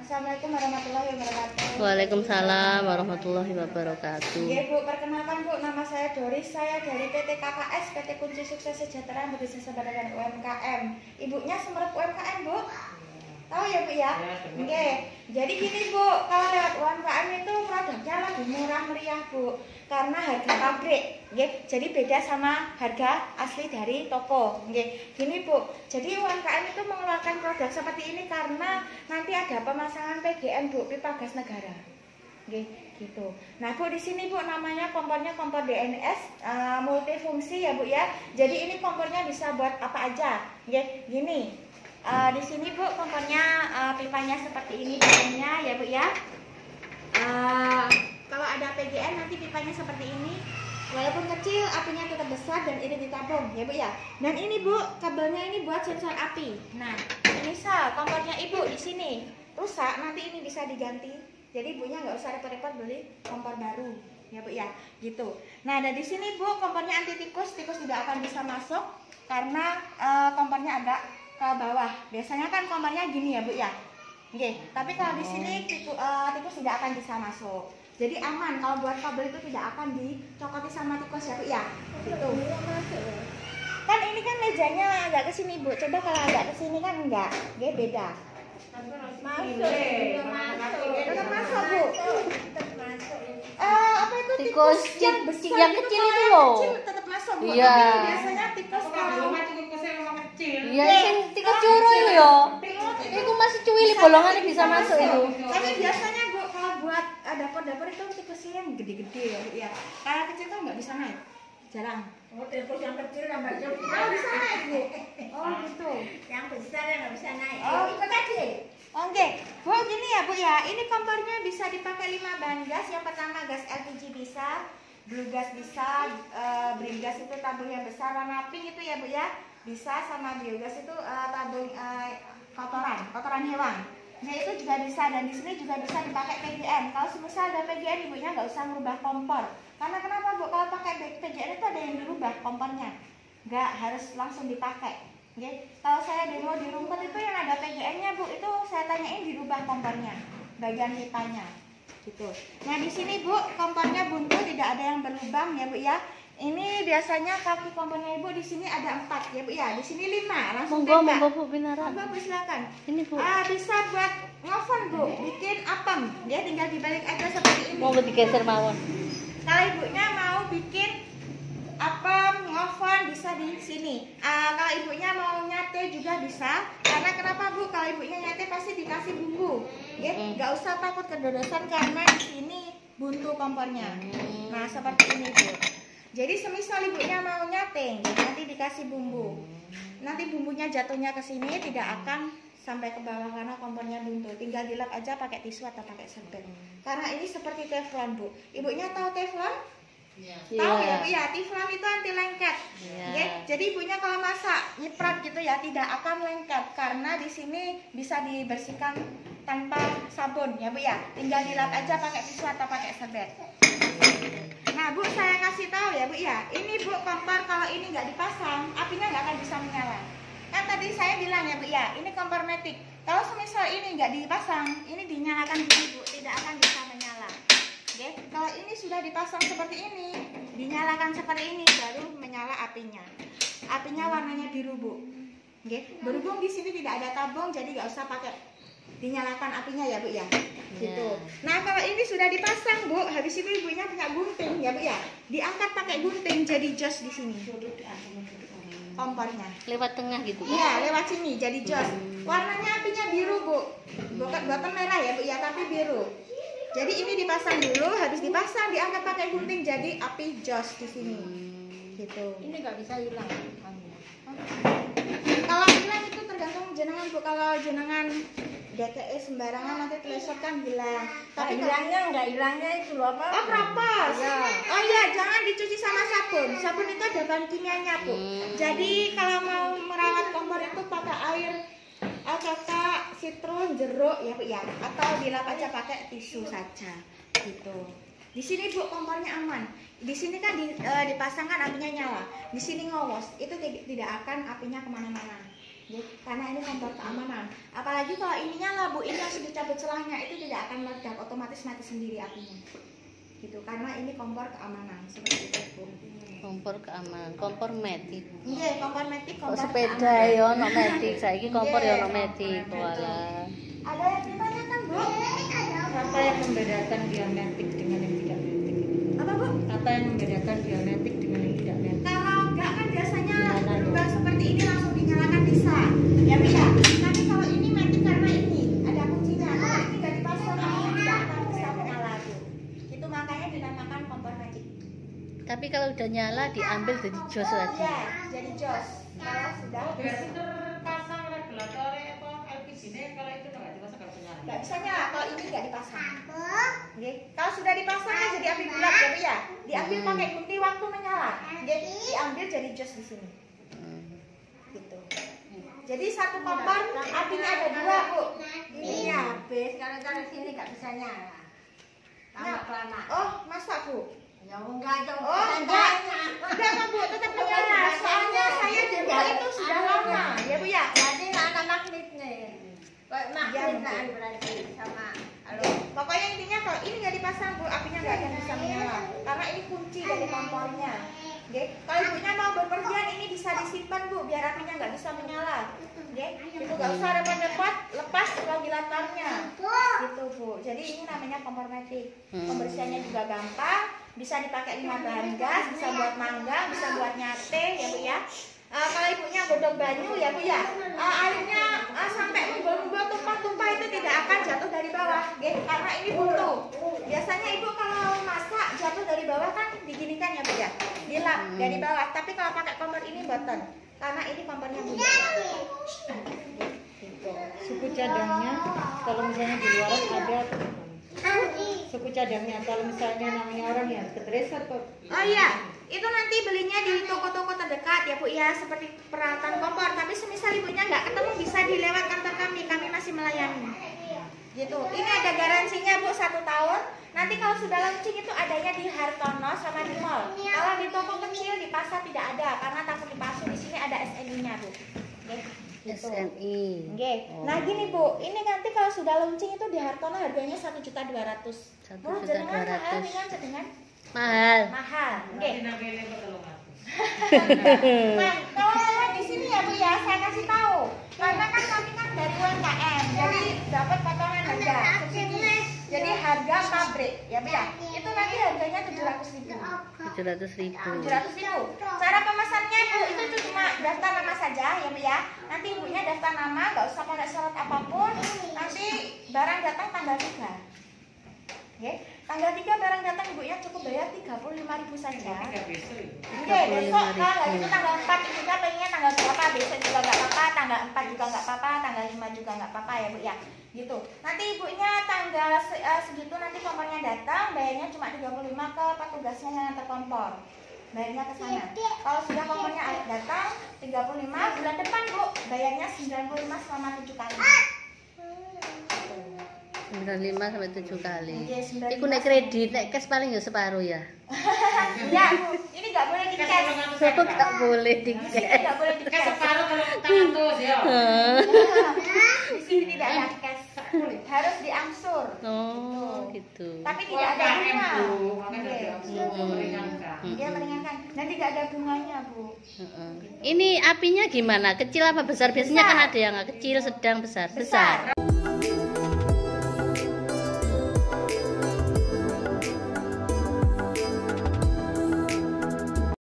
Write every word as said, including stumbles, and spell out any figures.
Assalamualaikum warahmatullahi wabarakatuh. Waalaikumsalam warahmatullahi wabarakatuh. Ya Bu, perkenalkan Bu, nama saya Doris, saya dari P T K K S, P T Kunci Sukses Sejahtera Berbisnis Badan U M K M. Ibunya Semerep U M K M Bu. Tahu ya Bu ya? Oke. Okay. Jadi gini Bu, kalau lewat U M K M itu produknya lebih murah meriah Bu, karena harga pabrik. Okay. Jadi beda sama harga asli dari toko. Okay. Gini Bu, jadi U M K M itu mengeluarkan produk seperti ini karena nanti ada pemasangan P G N Bu, pipa gas negara. Oke, gitu. Nah Bu, di sini Bu namanya kompornya kompor D N S uh, multifungsi ya Bu ya. Jadi ini kompornya bisa buat apa aja. Oke, gini. Uh, di sini Bu kompornya uh, pipanya seperti ini bentuknya ya Bu ya. Uh, kalau ada P G N nanti pipanya seperti ini. Walaupun kecil apinya tetap besar dan ini ditabung ya Bu ya. Dan ini Bu kabelnya ini buat sensor api. Nah, misal kompornya Ibu di sini rusak, nanti ini bisa diganti. Jadi ibunya nggak usah repot-repot beli kompor baru ya Bu ya. Gitu. Nah, dan di sini Bu kompornya anti tikus, tikus tidak akan bisa masuk karena uh, kompornya agak ke bawah. Biasanya kan kompornya gini ya Bu ya. Oke, tapi kalau di sini tikus, uh, tikus tidak akan bisa masuk. Jadi aman, kalau buat kabel itu tidak akan dicokoti sama tikus ya Bu ya. Gitu. Kan ini kan mejanya agak ke sini Bu. Coba kalau agak ke sini kan enggak. Oke, beda. Masuk. Tetap masuk Bu. Eh, apa itu tikus, Tikus yang cik- besar yang itu, kecil kalau itu yang loh. kecil tetap masuk Bu. Iya. Tapi biasanya tikus kalau Iya, sing tikus curu itu yo. Iku masih cuwili bolongannya bisa masuk itu. Tapi biasanya Bu kalau buat uh, dapur-dapur itu tikusnya yang gede-gede ya Bu ya. Kalau kecil tuh nggak bisa naik, jarang. Oh, tikus yang kecil nambah jauh. Oh bisa naik Bu. Oh gitu. Yang besar yang nggak bisa naik. Oh, ikut aja. Oke, Bu gini ya Bu ya. Ini kompornya bisa dipakai lima bahan gas. Yang pertama gas L P G bisa, blue gas bisa, uh, green gas itu tabung yang besar warna pink itu ya Bu ya. Bisa, sama biogas itu uh, tabung uh, kotoran, kotoran hewan. Nah itu juga bisa, dan di sini juga bisa dipakai P G N. Kalau semisal ada P G N, ibunya nggak usah merubah kompor. Karena kenapa Bu? Kalau pakai P G N itu ada yang dirubah kompornya, nggak harus langsung dipakai. Okay? Kalau saya demo di rumput itu yang ada P G N-nya Bu, itu saya tanyain dirubah kompornya, bagian pipanya, gitu. Nah di sini Bu kompornya buntu, tidak ada yang berlubang ya Bu ya. Ini biasanya kaki kompornya Ibu di sini ada empat ya Bu ya. Di sini lima, langsung Monggo, tembak. monggo Bu Binara. Monggo Bu silakan. Ini Bu. Ah, bisa buat ngoven Bu, bikin apem. Ya tinggal dibalik aja seperti ini. Monggo digeser mawon. Kalau ibunya mau bikin apem, ngoven bisa di sini. Ah, kalau ibunya mau nyate juga bisa. Karena kenapa Bu? Kalau ibunya nyate pasti dikasih bumbu. Ya, nggak usah takut kedodosan karena di sini buntu kompornya. Nah, seperti ini Bu. Jadi semisal ibunya mau nyate, nanti dikasih bumbu. Nanti bumbunya jatuhnya ke sini, tidak akan sampai ke bawah karena kompornya buntu. Tinggal dilap aja pakai tisu atau pakai serbet. Karena ini seperti teflon Bu. Ibunya tahu teflon? Iya. Tahu ya Bu ya, teflon itu anti lengket. Iya. Oke, jadi ibunya kalau masak nyiprat gitu ya tidak akan lengket karena di sini bisa dibersihkan tanpa sabun ya Bu ya. Tinggal dilap aja pakai tisu atau pakai serbet. Nah Bu, saya kasih tahu ya Bu ya. Ini Bu kompor kalau ini nggak dipasang, apinya nggak akan bisa menyala. Kan tadi saya bilang ya Bu ya, ini kompor matic. Kalau semisal ini nggak dipasang, ini dinyalakan dulu Bu, tidak akan bisa menyala. Oke, kalau ini sudah dipasang seperti ini, dinyalakan seperti ini, baru menyala apinya. Apinya warnanya biru Bu. Oke, berhubung di sini tidak ada tabung, jadi nggak usah pakai dinyalakan apinya ya Bu ya. Gitu. Nah kalau ini sudah dipasang Bu, habis itu ibunya punya gunting ya Bu ya. Diangkat pakai gunting jadi jos di sini. Kompornya. Lewat tengah gitu. Iya, lewat sini jadi jos. Warnanya apinya biru Bu. Bukan bukan merah ya Bu ya, tapi biru. Jadi ini dipasang dulu, habis dipasang diangkat pakai gunting jadi api jos di sini. Gitu. Ini nggak bisa hilang. Kalau hilang itu tergantung jenengan Bu. Kalau jenengan D T E sembarangan nanti telesot kan hilang. Tapi Tapi kalau hilangnya nggak hilangnya itu loh apa? oh kerapas. Iya. Oh iya, jangan dicuci sama sabun. Sabun itu ada bahan kimianya Bu. Jadi kalau mau merawat kompor itu pakai air alkata, sitrun, jeruk ya Bu ya. Atau dilap aja pakai tisu saja. Gitu. Di sini Bu kompornya aman. Di sini kan di, e, dipasangkan apinya nyala. Di sini ngowos. Itu tidak akan apinya kemana-mana. Ya, karena ini kompor keamanan. Apalagi kalau ini nyala Bu, ini langsung dicabut selangnya, itu tidak akan meledak, otomatis mati sendiri apinya. Gitu, karena ini kompor keamanan seperti itu Bu. Kompor keamanan, kompor metik. Iya, kompor metik, Kok kompor sepeda keamanan. ya ono metik, saiki kompor ya ono Iya. metik. Walah. Ada yang ditanyakan Bu? Apa yang membedakan diametik dengan yang tidak metik? Apa Bu? Apa yang membedakan diametik dengan yang tidak metik? Kalau enggak kan biasanya Gimana, Bu? berubah seperti ini langsung dinyalakan bisa. Ya bisa. Tapi kalau ini metik karena ini ada kuncinya. Kalau ini nggak dipasang, apinya tidak akan bisa menyala Bu. Itu makanya dinamakan kompor metik. Tapi kalau udah nyala diambil jadi jos lagi. Ya, jadi jos. Kalau sudah Berarti terpasang regulator apa L P G-nya kalau itu nggak dipasang nggak bisa nyala. nggak bisa nyala kalau ini nggak dipasang. Oke. Kalau sudah dipasang kan jadi api bulat ya Bu ya. Diambil Hmm. pakai gunting waktu menyala. Jadi diambil jadi jos di sini. Hmm. Gitu. Jadi satu kompor apinya ada dua Bu. Ini habis, kalau dari sini nggak bisa nyala. Lama kelamaan. Oh, masa Bu? Ya enggak dong. Oh, enggak. Enggak kok Bu, tetap menyala. Soalnya saya juga itu sudah lama. Ya Bu ya. Jadi ada magnetnya. Kayak magnet mungkin. kan berarti sama. Halo. Pokoknya intinya kalau ini nggak dipasang Bu, apinya nggak akan bisa menyala. Karena ini kunci dari kompornya. Oke. Kalau ibunya mau berpergian ini bisa disimpan Bu, biar apinya nggak bisa menyala. Oke. Itu nggak usah repot-repot, lepas ventilatornya. Gitu Bu. Jadi ini namanya kompor metik. Hmm. Pembersihannya juga gampang. Bisa dipakai lima bahan gas, bisa buat manggang, bisa buat nyate ya Bu ya. Uh, kalau ibunya godok banyu ya Bu ya, uh, airnya uh, sampai membel-membel tumpah-tumpah itu tidak akan jatuh dari bawah, ge, karena ini buntu. Biasanya ibu kalau masak jatuh dari bawah kan diginikan ya Bu ya, dilap dari bawah. Tapi kalau pakai kompor ini boten, karena ini kompornya Bu. Gitu. Suku cadangnya kalau misalnya di luar ada suku cadangnya kalau misalnya namanya orang yang ketres atau Oh iya, itu nanti belinya di toko-toko terdekat ya Bu ya, seperti peralatan kompor. Tapi semisal ibunya nggak ketemu bisa dilewat kantor kami, kami masih melayani. Gitu. Ini ada garansinya Bu satu tahun. Nanti kalau sudah launching itu adanya di Hartono sama di mall. Kalau di toko kecil di pasar tidak ada karena takut dipalsu. Di sini ada S N I-nya Bu. Oke, S gitu. N I. Oke. Nah gini Bu, ini nanti kalau sudah launching itu di Hartono harganya satu juta dua ratus. Satu Oh, juta jenengan dua mahal, ratus. dengan jenengan Mahal. mahal. Oke. nagele betul nggak? Nah, kalau lewat di sini ya Bu ya, saya kasih tahu. Karena kan kami kan dari U M K M, jadi dapat potongan harga subsidi. Jadi harga pabrik ya Bu ya. Itu nanti harganya tujuh ratus ribu. tujuh ratus ribu. tujuh ratus ribu. Cara pemesannya Bu itu cuma daftar nama saja ya Bu ya. Nanti ibunya daftar nama, nggak usah pakai syarat apapun. Nanti barang datang tanggal tiga. Oke, tanggal tiga barang datang ibunya cukup bayar tiga puluh lima ribu saja. Tiga besok itu. Oke, besok tanggal itu tanggal empat ibunya pengennya tanggal berapa, besok juga nggak apa-apa, tanggal empat juga nggak apa-apa, tanggal lima juga nggak apa-apa ya Bu ya. Gitu. Nanti ibunya tanggal se- eh, segitu nanti kompornya datang, bayarnya cuma tiga puluh lima ke petugasnya yang antar kompor. Bayarnya ke sana. Kalau sudah kompornya datang tiga puluh lima bulan depan Bu, bayarnya sembilan puluh lima selama tujuh kali. sembilan puluh lima sampai tujuh kali. Iya, sembilan puluh lima. Iku nek kredit, nek cash paling ya separuh ya. Ya Bu, ini nggak boleh di cash. Sopo gak boleh di Di sini cash. nggak boleh di Kayak cash. separuh kalau tangan tuh ya. Di sini tidak ada cash. Harus diangsur. Oh, gitu. Tapi tidak ada bunga. Makanya Oke. dia meringankan. Dia meringankan. Dan tidak ada bunganya Bu. Heeh. Ini apinya gimana? Kecil apa besar? Biasanya kan ada yang kecil, sedang, besar. Besar. Besar.